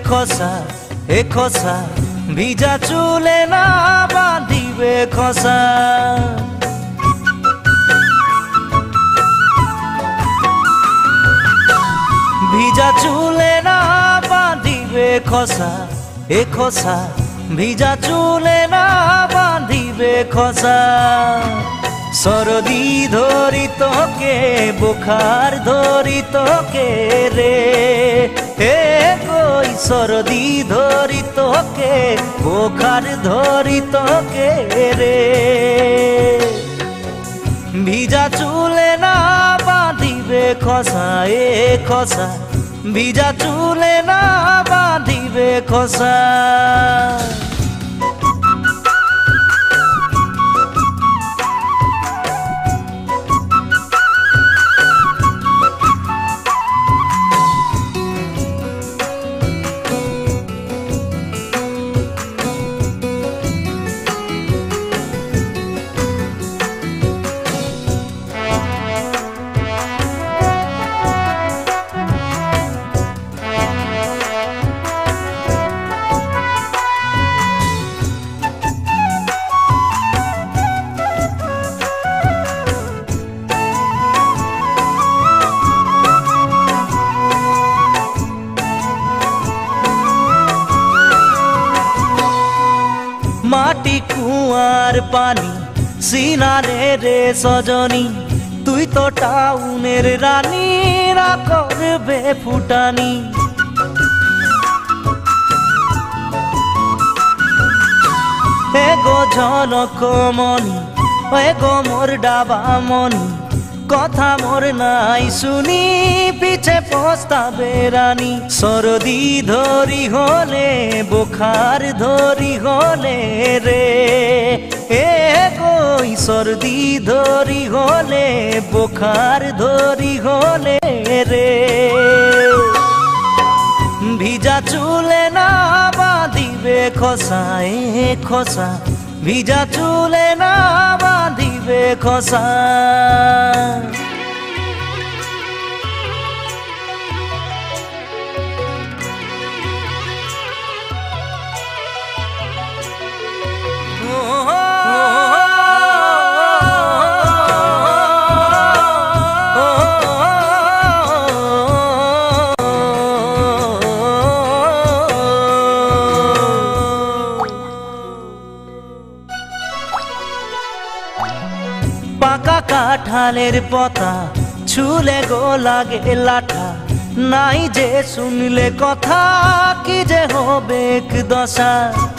খসা এ খসা ভিজা চুলে না বাঁধিবে খসা ভিজা চুলে না বাঁধিবে খসা এ খসা ভিজা চুলে না বাঁধিবে খসা সরদি ধরি তোকে বুখার ধরি তোকে রে হে কই সরদি ধরি তোকে বুখার ধরি তোকে রে ভিজা চুলে না বাঁধিবে খসা এ খসা ভিজা চুলে না বাঁধিবে খসা মাটি কুয়ার পানি সিনারে রে সজনী তুই তো টাউনের রানী রা করবে ফুটানি হে গো ঝলক মনি হে গো মোর ডাবা মনি কথা মোর নাই শুনি পিছে পস্তাবে রানী সরদি ধরি হলে বুখার ধরি হলে রে এ গই সরদি ধরি হলে বুখার ধরি হলে রে ভিজা চুলে না বাঁধিবে খসা এ খসা ভিজা চুলে না বাঁধিবে খসা পাকা কাঁঠালের পতা ছুলে গো লাগে লাঠা নাই যে শুনলে কথা কি যে হবে দশা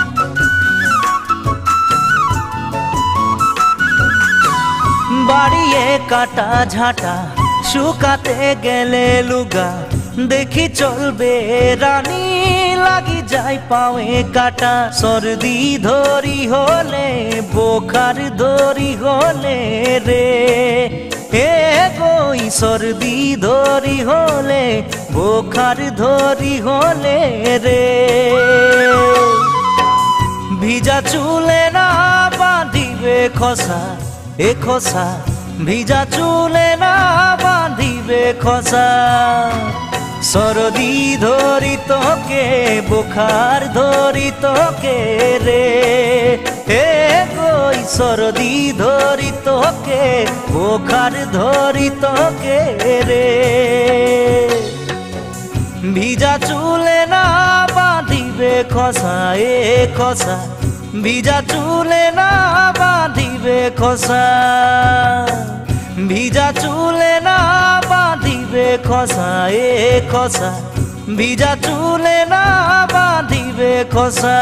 বাড়িয়ে কাটা ঝাঁটা শুকাতে গেলে লুগা দেখি চলবে রানী লাগি যাই পাওয়ে কাটা সর্দি ধরি হলে বুখার ধরি হলে রে হে গই সর্দি ধরি হলে বুখার ধরি হলে রে ভিজা চুলে না বাঁধিবে খসা এ খসা ভিজা চুলে না বাঁধিবে খসা সরদি ধরি তোকে বুখার ধরি তোকে রে হে গই সরদি ধরি তোকে বুখার ধরি তোকে রে ভিজা চুলে না বাঁধিবে খসা এ খসা ভিজা চুলে না বাঁধিবে খসা ভিজা চুলে না বাঁধিবে খসা এ খসা ভিজা চুলে না বাঁধিবে খসা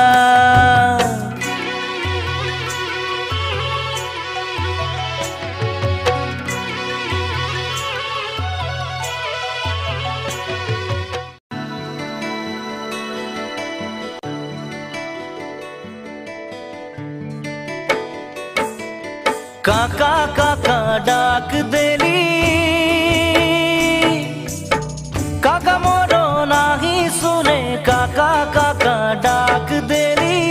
काका काका डाक देली काका मोरो नाही सुने काका काका डाक देली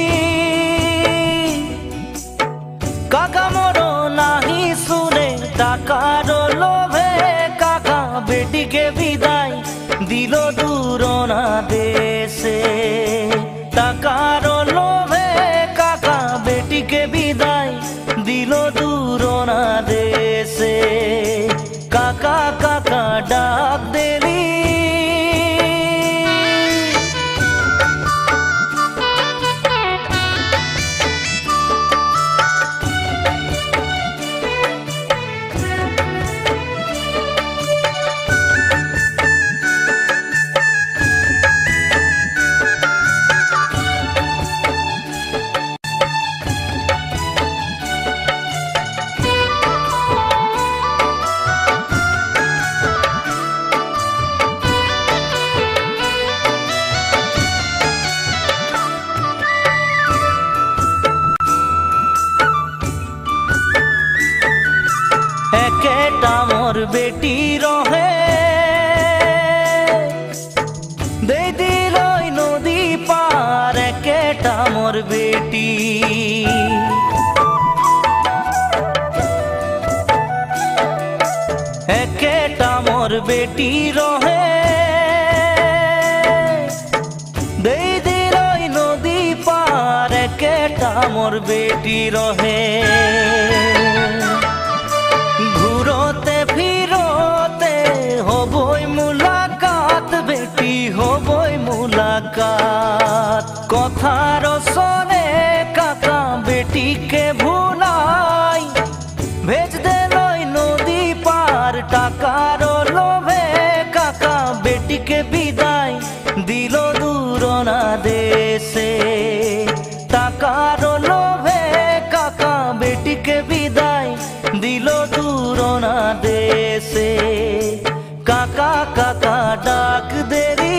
काका मोरो नाही सुने टाकारो लोभे काका बेटी के विदाई दिलो दूर ना देशे बेटी रहे दे दिल नदी पार एकेटा मोर बेटी एकेटा मोर बेटी रहे दे दिल नदी पार एकेटा मोर बेटी रहे घूरोते फिरोते होबोई मुलाकात बेटी होबोई मुलाकात कथार सने काका बेटी के भुलाई भेज दे नदी पार टाकार लोभे काका बेटी के विदाई दिलो दूर ना देशे टाकार लोभे काका बेटी के विदाई दिलो दूर ना देशे काका काका डाक देरी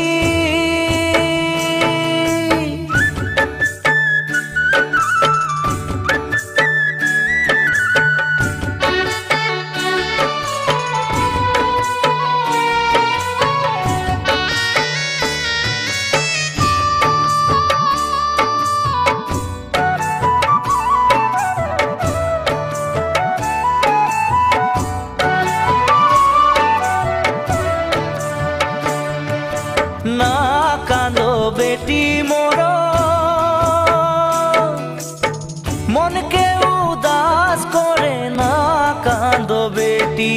ना कांदो बेटी मोरो मन के उदास करे ना कांदो बेटी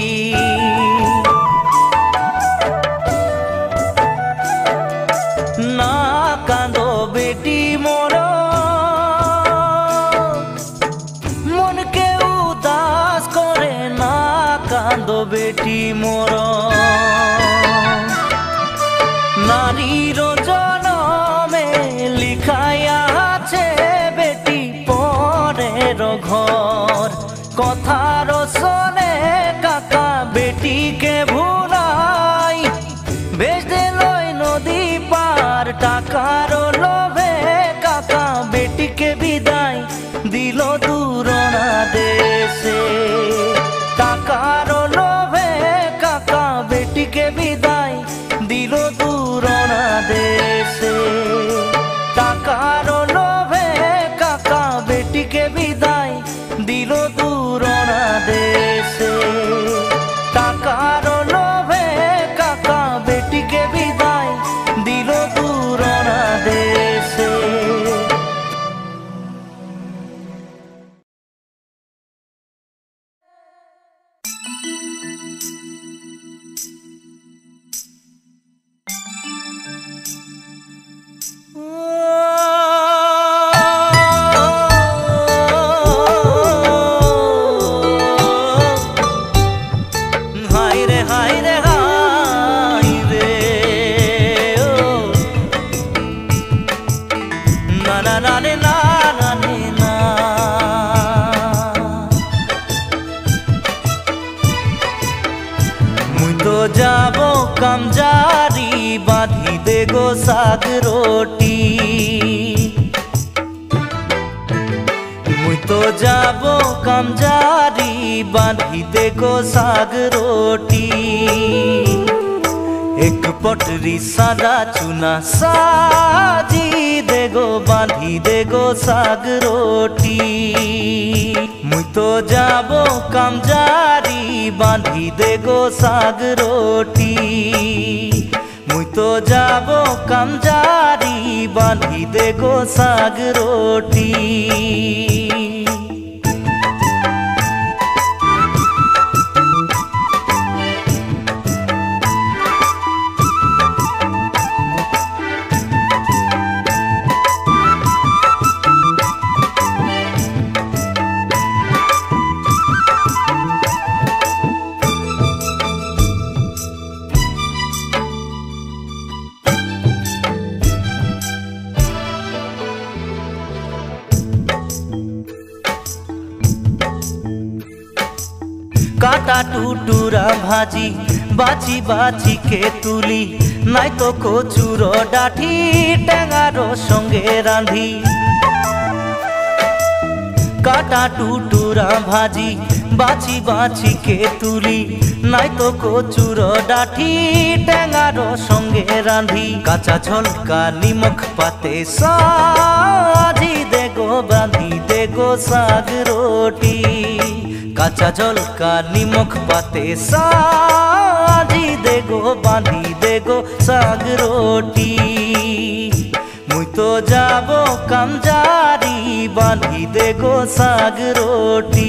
ना कांदो बेटी मोरो मन के उदास करे ना कांदो बेटी मोरो नारीर जनमे लिखाया आछे बेटी परेर घर कथार सने काका बेटी के भुलाई भेज दिल नदी पार टाकार लोभे काका बेटी के विदाई दिल दूर ना देशे टाकार लोभे काका बेटी के विदाई दिल दूर ना देशे टाकार लोभे काका बेटी के विदाई दिल दूर ना देशे टाकार लोभे काका बेटी के विदाई दिल दूर ना देशे जाबो कमजारी बांधी दे गो साग रोटी मुई तो जाबो कमजारी बांधी दे गो साग रोटी एक पटरी सादा चुना साजी दे गो बांधी दे गो साग रोटी मुई तो जाबो कमजारी बांधी दे गो साग रोटी मुई तो जाबो कमजारी बांधी दे गो साग रोटी काटा टुटुरा भाजी बाची बाची के तुली नाई तो कचुर डाठी टेंगारो संगे रांधी काटा टुटुरा भाजी बाची बाची के तुली नाई तो कचुर डाठी टेंगार संगे रांधी काचा झलका निमक पाते साजी देगो बांधी देगो साग रोटी काचा झलका निमक पाते साजी देगो बांधी देगो साग रोटी मुई तो जाबो कामजारी बांधी देगो साग रोटी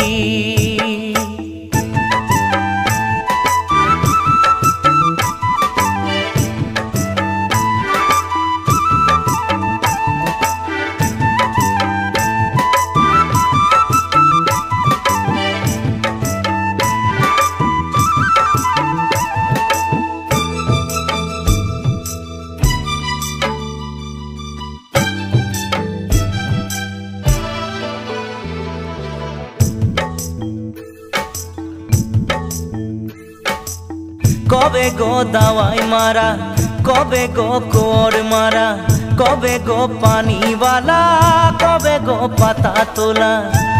कबे गो दवाई मारा कबे गो कोर मारा कबे गो पानी वाला कबे गो पाता तोला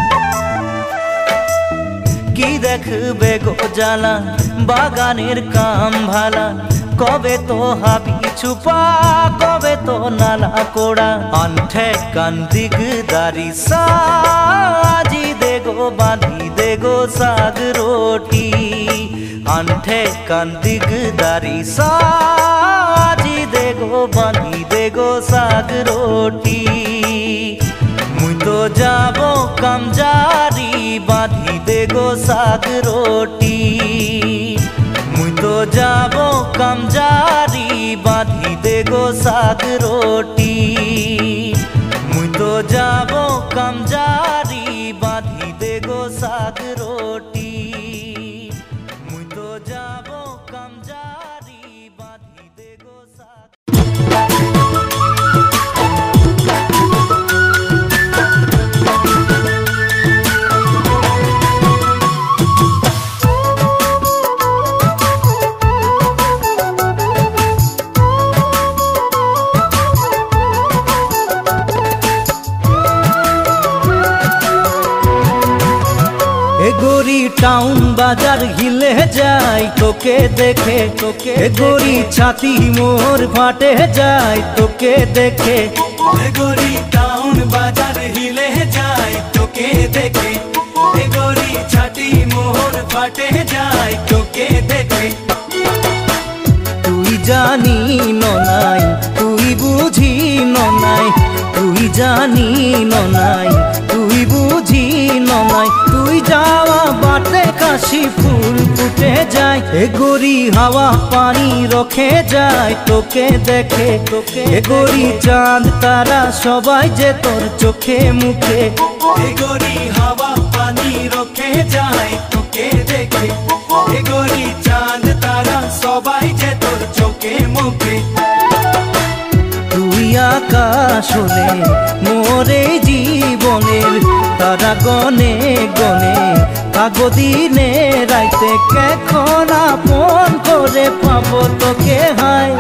की देखबे गो जाला बागानेर काम भाला कबे तो हाबी छुपा कबे तो नाला कोड़ा अंठे कांदिग दारी साजी देगो बांधी देगो साग रोटी अंठे कांदिग दारी साजी देगो बांधी देगो साग रोटी मुई तो जाबो कामजारी बांधी देगो साग रोटी मुई तो जाबो कामजारी बांधी देगो साग रोटी मुई तो जाबो कामजारी बांधी देगो साग रोटी मुई तो जाबो कामजारी बांधी देगो साग गोरी टाउन बाजार हिले जाए तोके देखे तोके गोरी छाती मोर फाटे जाए तोके देखे गोरी टाउन बाजार हिले जाए तोके देखे गोरी छाती मोर फाटे जाए तोके देखे तुई जानी ननाई तुई बुझी ननाई तुई जानी ननाई तुई बुझी ननाई तुई जावा बाटे काशी फूल फुटे जाए ए गोरी हवा पानी रखे जाए तोके देखे तोके गोरी चांद तारा सबाई जे तोर चोखे मुखे गोरी हवा पानी रखे जाए तोके देखे गोरी चांद तारा सबाई जे तोर चोखे मुखे तुई आकाश हले मोरे जीवनेर तारा गने गने कागो दिने राइते केखन आपन करे पाबो तोके हाय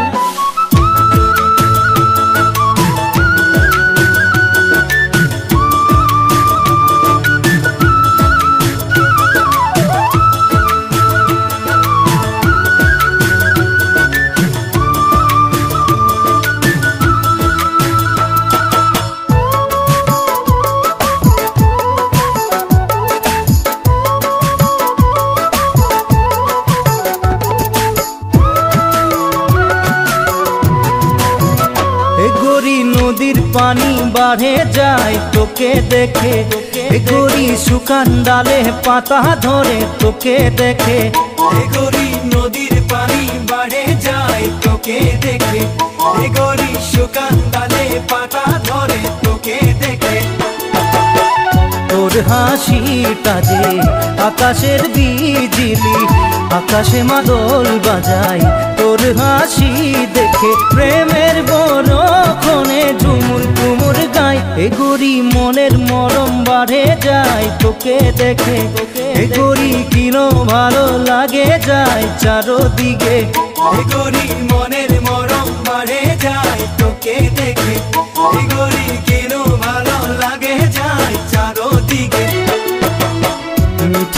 पानी बाढ़े जाए तोके देखे गोरी सुकान डाले पाता धरे तोके देखे गोरी नदीर पानी बाढ़े जाए तोके देखे गोरी सुकान डाले पाता धरे तोके देखे तोर हासिटा जे आकाशेर बिजली आकाशे मादल बाजाय तोर हासि देखे प्रेमेर बरखने झुमुर कुमुर गाय ए गोरी मनेर मरम बाढ़े जाय तोके देखे ए गोरी किनो भालो लागे जाय चारोदिके ए गोरी मनेर मरम बाढ़े जाय तोके देखे ए गोरी किनो भालो लागे जाय चारोदिके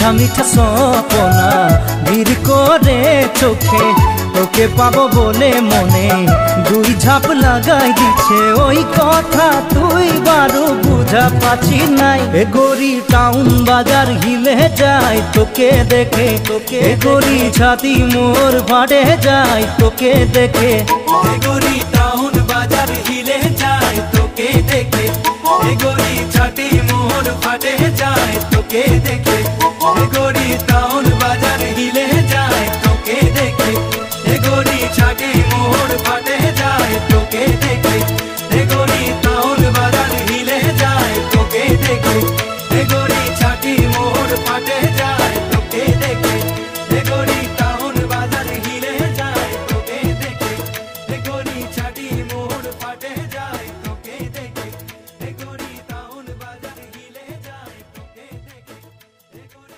মিঠা মিঠা সপনা ভিড় করে চোখে তোকে পাবো বলে মনে দুই ঝাপ লাগাই দিচ্ছে ওই কথা তুই বারো বুঝা পাচ্ছি নাই এ গড়ি টাউন বাজার হিলে যায় তোকে দেখে তোকে গড়ি ছাতি মোর ফাটে যায় তোকে দেখে এ গড়ি টাউন বাজার হিলে যায় তোকে দেখে এ গড়ি ছাতি মোর ফাটে যায় তোকে দেখে এ গড়ি টাউন বাজার হিলে যায় তোকে দেখে এ গড়ি ছাতি মোর ফাটে যায় তোকে দেখে এ গড়ি টাউন বাজার হিলে যায় তোকে দেখে এ গড়ি ছাতি মোর ফাটে যায় তোকে দেখে এ গড়ি টাউন বাজার হিলে যায় তোকে দেখে এ গড়ি ছাতি মোর ফাটে যায় তোকে দেখে এ গড়ি টাউন বাজার হিলে যায় তোকে দেখে এ গড়ি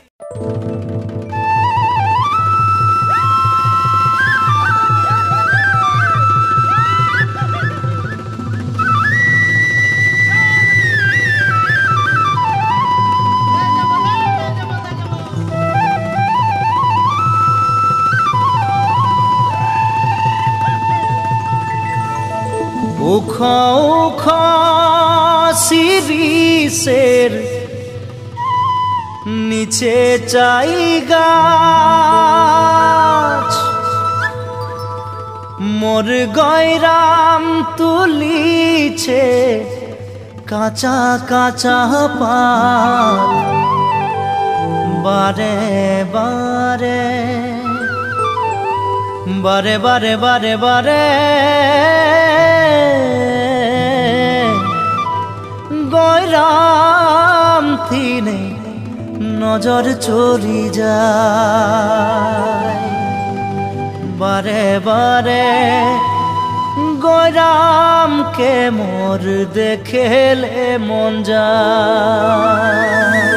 উখা উখা শিরিষের নিচে চাই গাছ মোর গয়রাম তুলিছে কাঁচা কাঁচা পাত বারে বারে বারে বারে বারে বারে গয়রাম থিনে নজর চলি যায় বারে বারে গয়রামকে মোর দেখেলে মন যায়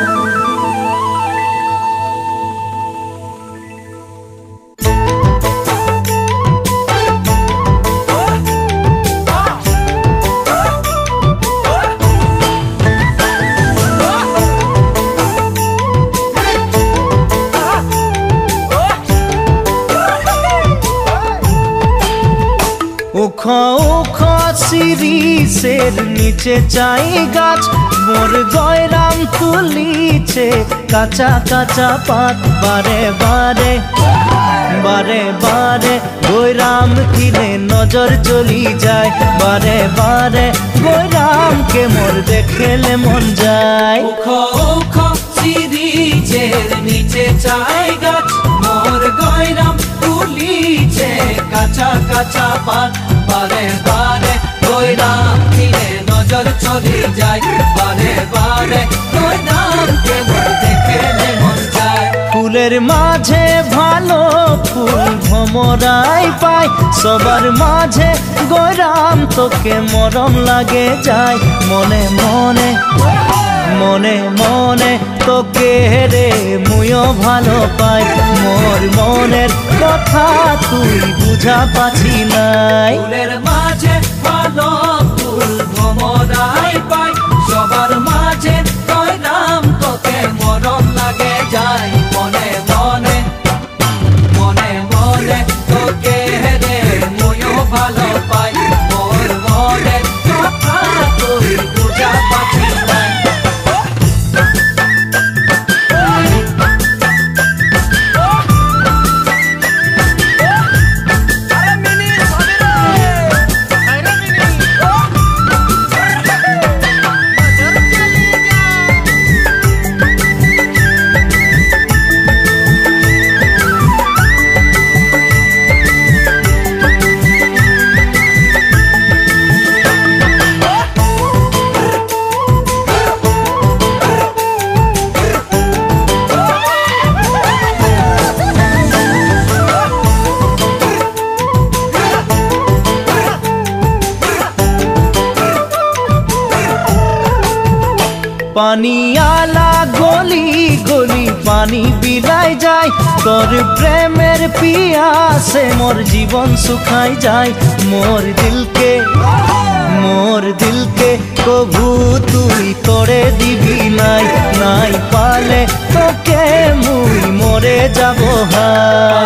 উখা উখা শিরিষের নিচে চাই গাছ মোর গয়রাম তুলিছে কাঁচা কাঁচা পাত বারে বারে বারে বারে গয়রাম কিনে নজর চলি যায় বারে বারে গয়রামকে মোর দেখেলে মন যায় উখা উখা শিরিষের নিচে চাই গাছ মোর গয়রাম তুলিছে কাঁচা কাঁচা পাত বারে বারে গয়রাম কিনে নজর চলি যায় বারে বারে গয়রামকে মোর দেখেলে মন যায় ফুলের মাঝে ভালো ফুল ভমরাই পায় সবার মাঝে গয়রাম তোকে মরম লাগে যায় মনে মনে মনে মনে তোকে রে মুইও ভালো পাই মোর মনের কথা তুই বুঝা পাচ্ছি নাই ফুলের মাঝে ভালো ফুল ভমরাই পাই সবার মাঝে গয়রাম তোকে মরম লাগে যায় মনে মনে মনে মনে তোকে রে মুইও ভালো পাই মোর মনের কথা তুই বুঝা পাচ্ছি নাই पानी आला गली गली पानी बिलाई जाए तोर प्रेमेर पियासे मोर जीवन सुखाई जाए मोर दिल के कभू तुई तोड़े दिबी नाई नाई पाले तोके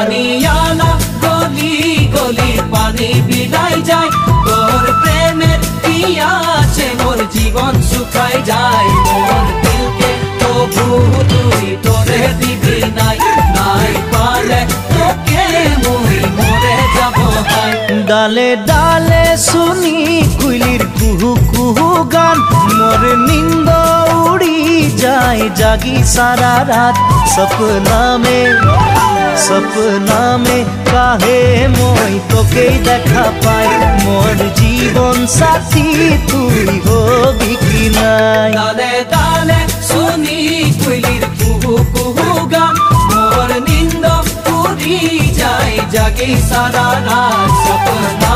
पानियाला गली गली पानी बिलाई जाए तोर प्रेमेर पियासे मोर जीवन सुखाई जाए मोर दिल के तबु तुई तोरे दिबी नाई नाई पाले तोके मुई मरे जाबो हाय डाले डाले सुनी कुइलिर कुहू कुहू गान मोर निंद उड़ी जाए जागी सारा रात सपना में काहे मोई तोके देखा पाए मोर जीवन साथी तुई होबी कि नाई डाले डाले सुनी कुइलिर कुहू कुहू गान मोर निंद उड़ी जाए जागी सारा रात सपना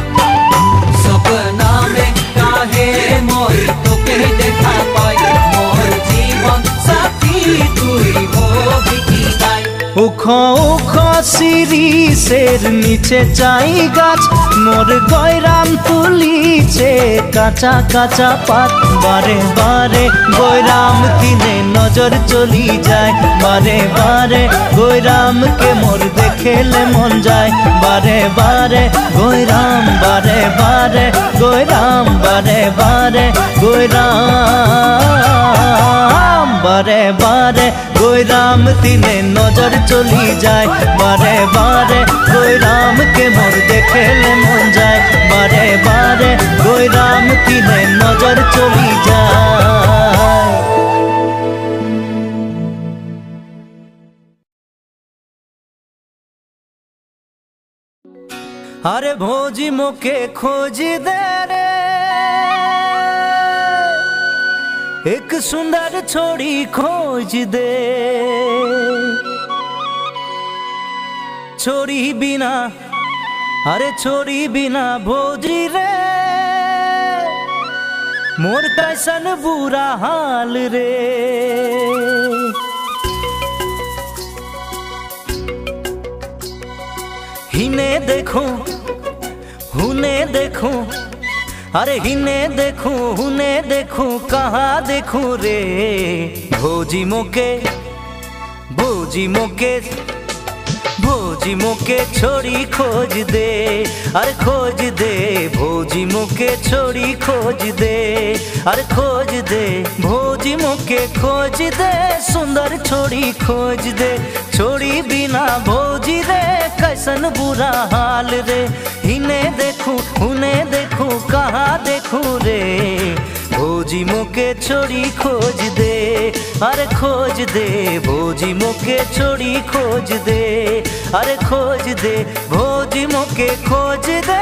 में काहे मोई तोके देखा पाए मोर जीवन साथी तुई होबी कि नाई उखो उखो सिरी सेर नीचे चाई गाछ मोर गयराम तुलीছে काचा काचा पात बारे बारे गयराम किने नजर चली जाए बारे बारे गयराम के मोर देखेले मन जाए बारे बारे गयराम बारे बारे गयराम बारे बारे गयराम बारे बारे गयराम तिने नजर चली जाए बारे बारे गयराम के मोर देखेले मन जाए बारे बारे गयराम तिने नजर चली जाए अरे भोजी मोके खोज दे रे एक सुंदर छोड़ी खोज दे छोरी बिना अरे छोरी बिना भोजी रे मोर कैसन बुरा हाल रे हिने देखो हुने देखो अरे हिने देखूं हुने देखूं कहाँ देखूं रे भोजी मोके छोड़ी खोज दे अरे खोज दे भोजी मोके छोड़ी खोज दे अरे खोज दे भोजी मोके खोज दे सुंदर छोड़ी खोज दे छोड़ी बिना भोजी रे कैसन बुरा हाल रे हिने देखूं हुने देखूं कहाँ देखूं रे भोजी मोके छोड़ी खोज दे अरे खोज दे भोजी मोके छोड़ी खोज दे अरे खोज दे भोजी मोके खोज दे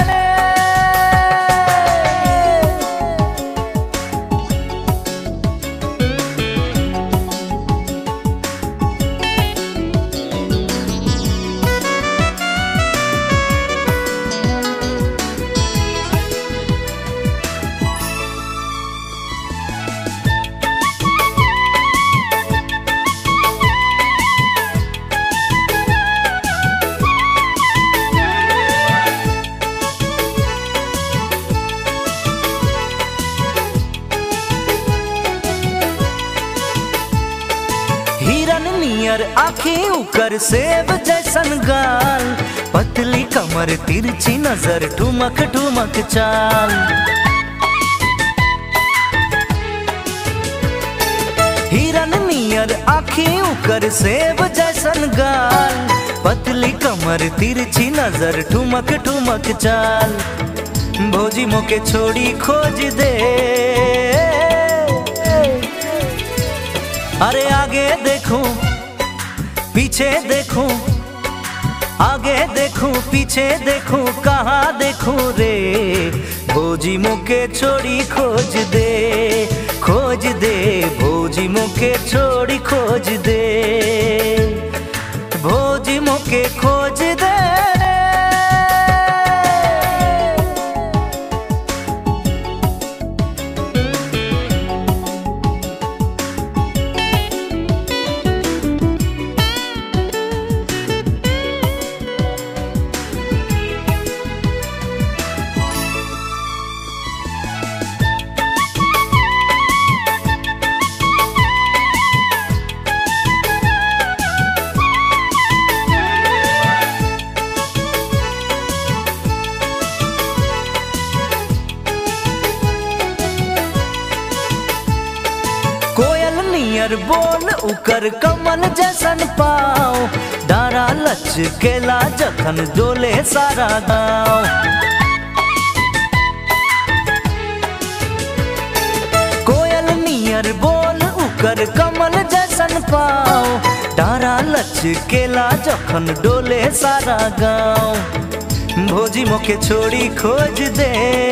आँखें उकर सेब जैसन गाल पतली कमर तिरछी नजर ठुमक ठुमक चाल हिरन नियर आँखें उकर सेब जैसन गाल पतली कमर तिरछी नजर ठुमक ठुमक चाल भोजी मोके छोड़ी खोज दे अरे आगे देखूं पीछे देखूं आगे देखूं पीछे देखूं कहाँ देखूं रे भोजी मोके छोड़ी खोज दे भोजी मोके छोड़ी खोज दे भोजी मोके खोज दे कोयल नियर बोल उकर कमल जैसन पाओ, डारा लचकेला जखन डोले सारा गाँव। कोयल नियर बोल उकर कमल जैसन पाओ, डारा लचकेला जखन डोले सारा गाँव। भोजी मोके छोड़ी खोज दे,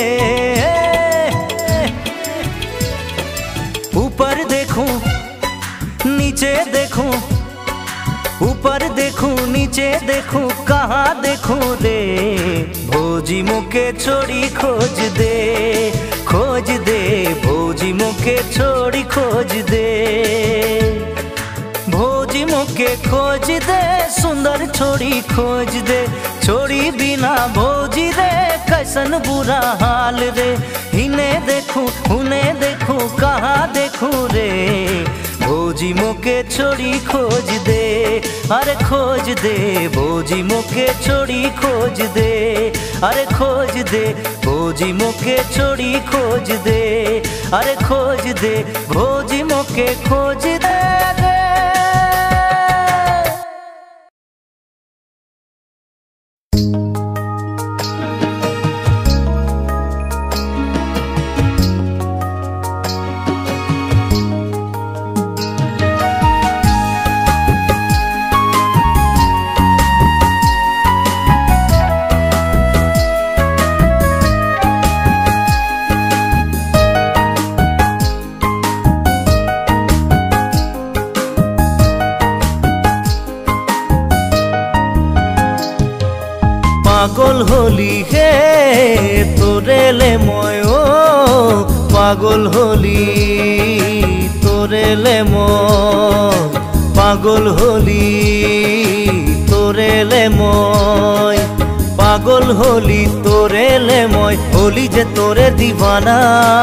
ऊपर देखूं नीचे देखूं, ऊपर देखूं नीचे देखूं, कहाँ देखूं रे। भोजी मोके छोड़ी खोज दे, खोज दे, भोजी मोके छोड़ी खोज दे। भोजी मोके खोज दे, सुंदर छोड़ी खोज दे। छोड़ी बिना भोजी रे कैसन बुरा हाल रे। हिने देखूं हुने देखूं, कहाँ देखूं रे। भोजी मोके छोड़ी खोज दे, अरे खोज दे, भोजी मोके छोड़ी खोज दे, अरे खोज दे, भोजी मोके छोड़ी खोज दे, अरे खोज दे, भोजी मोके खोज दे। পাগল হলি হে তোরেলে মই, ও পাগল হলি তোরেলে মই, পাগল হলি তোরেলে মই, পাগল হলি তোরেলে মই, হলি যে তোরে দিবানা।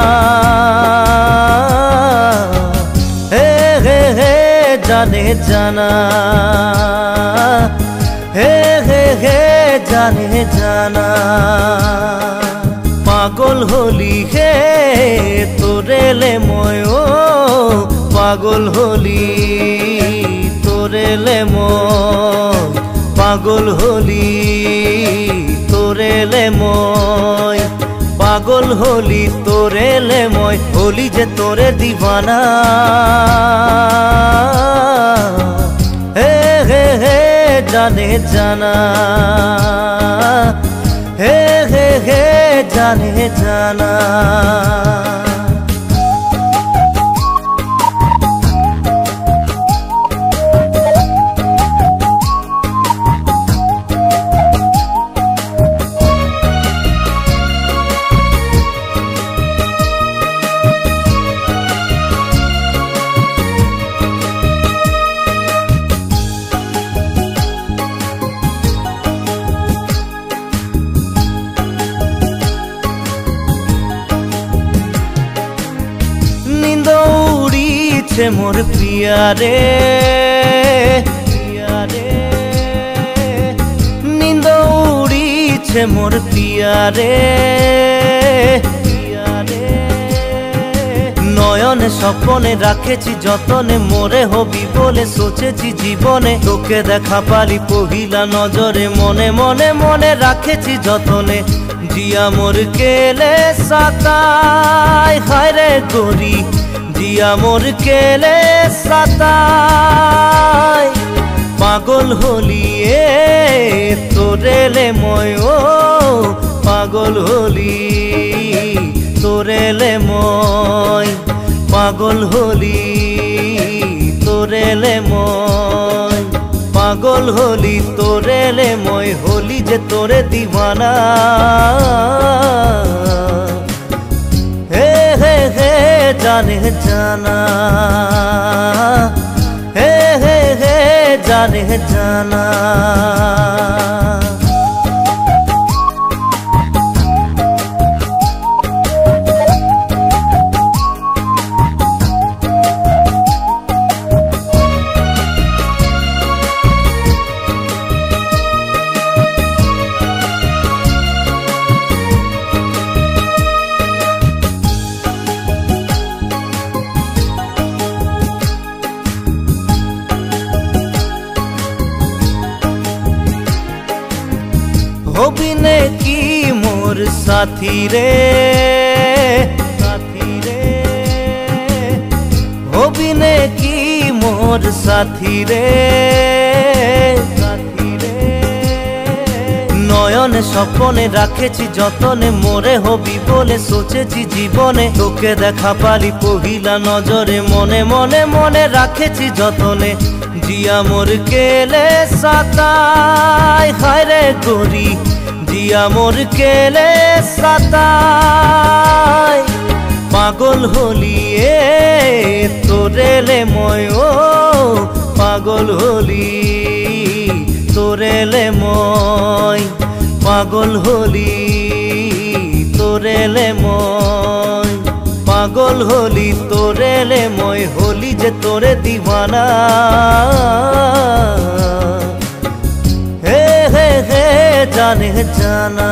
হে হে হে জানে জানা, হে হে হে জানে জানা। পাগল হলি হে তোরেলে মই, ও পাগল হলি তোরেলে মই, পাগল হলি তোরেলে মই, পাগল হলি তোরেলে মই, হলি যে তোরে দিবানা। হে হে হে জানে জানা, হে হে হে জানে জানা। মোর প্রিয়ারে প্রিয়ারে, নিন্দ উড়িছে মোর প্রিয়ারে প্রিয়ারে। নয়নে স্বপনে রাখেছি যতনে, মোরে হবি বলে সোচেছি জীবনে। তোকে দেখা পালি পহিলা নজরে, মনে মনে মনে রাখেছি যতনে। জিয়া মোর কেলে সাতাই, হায় রে গরি জিয়া মোর কেলে সাতাই। পাগল হলি এ তোরেলে মই, ও পাগল হলি তোরেলে মই, পাগল হলি তোরেলে মই, পাগল হলি তোরেলে মই, হলি যে তোরে দিবানা। হে হে হে জানে জানা, হে হে হে জানে জানা। साथी रे হবিনে কি মোর সাথী রে নয়নে স্বপ্নে রাখেছি যতনে মোরে হবি বলে সোচেছি জীবনে তোকে দেখা পালি পহিলা নজরে মনে মনে মনে রাখেছি যতনে জিয়া মোর কেলে সাতায় হায় রে গরি জিয়া মোর কেলে সাতায় পাগল হলি এ তোরেলে মই ও পাগল হলি তোরেলে মই পাগল হলি তোরেলে মই পাগল হলি তোরেলে মই হলি যে তোরে দিওয়ানা হে হে হে জানে জানা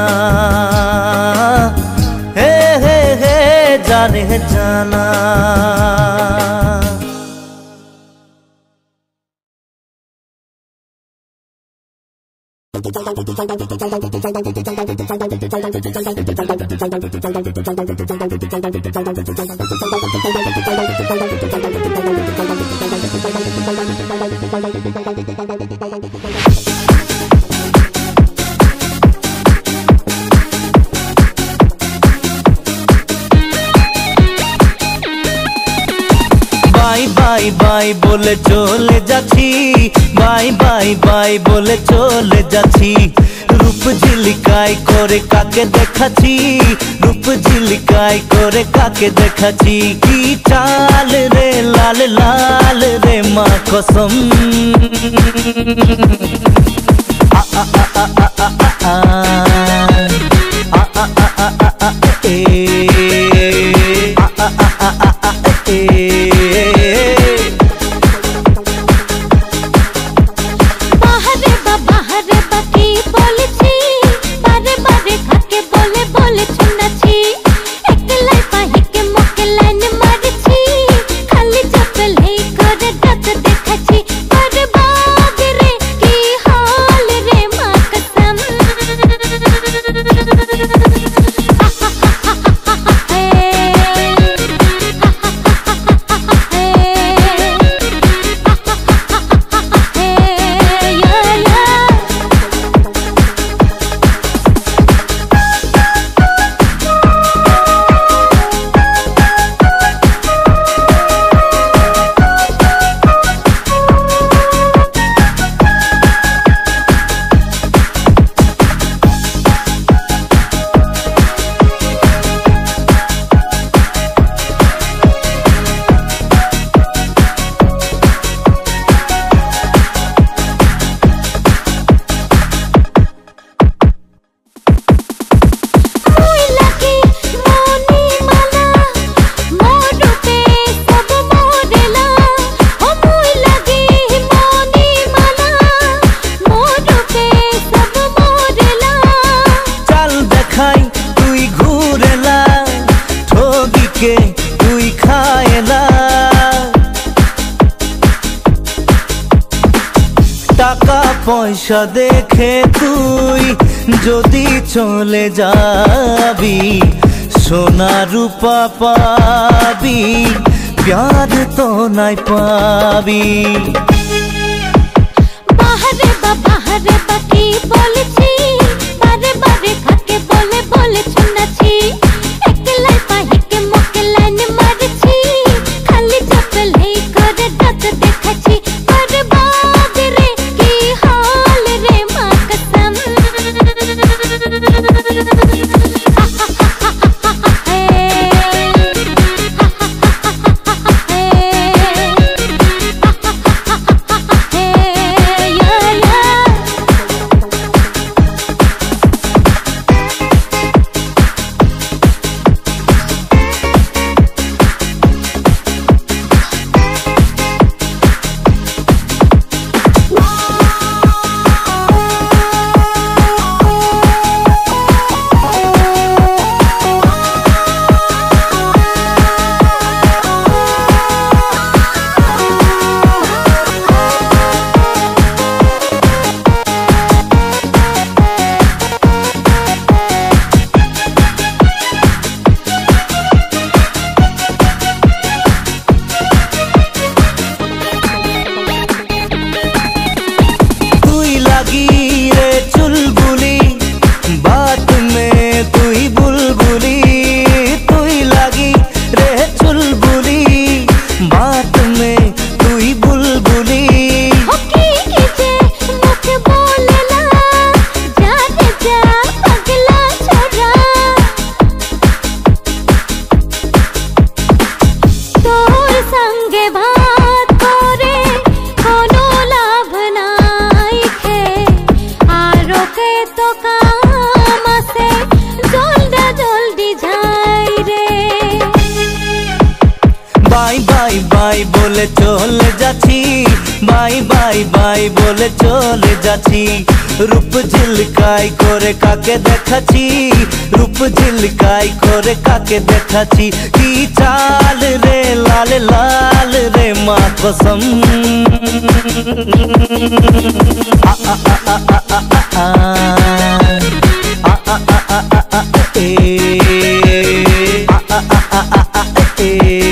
হে হে হে জানে জানা বাই বাই বলে চলে যাচ্ছি বাই বাই বাই বলে চলে যাচ্ছি রূপ ঝিলিকাই করে কাকে দেখাচ্ছি রূপ ঝিলিকাই করে কাকে দেখাচ্ছি কি চাল রে লাল লাল রে মা কসম আ আ আ আ আ আ আ আ এ আ আ আ আ এ টাকা পয়সা দেখে তুই যদি চলে যাবি সোনা রূপা পাবি প্যার তো নাই পাবি বাহারে বা কি বলেছি বারে বারে খাকে বলে বলে শুনেছি একলাই পাহিকে মুখে লাইন মারছি খালি চপল হে করে ডাক দেখাচ্ছি আরে বাপ রে কি হাল রে মা কসম में তুই বুলবুলি ओके कीजे मुझे बोले ना जा रे जा पगला छोरा तोर संगे बात करे कोनो लाभ नाई खे आरो के तो काम से जल्दी जाई रे বাই বাই বাই বলে চলে যাচ্ছি বাই বাই বাই বলে চলে যাচ্ছি রূপ ঝিলকাই করে কাকে দেখাচ্ছি রূপ ঝিলকাই করে কাকে দেখাচ্ছি কি চাল রে লাল লাল রে মা কসম আ আ আ আ আ আ আ আ আ আ আ এ আ আ আ আ আ এ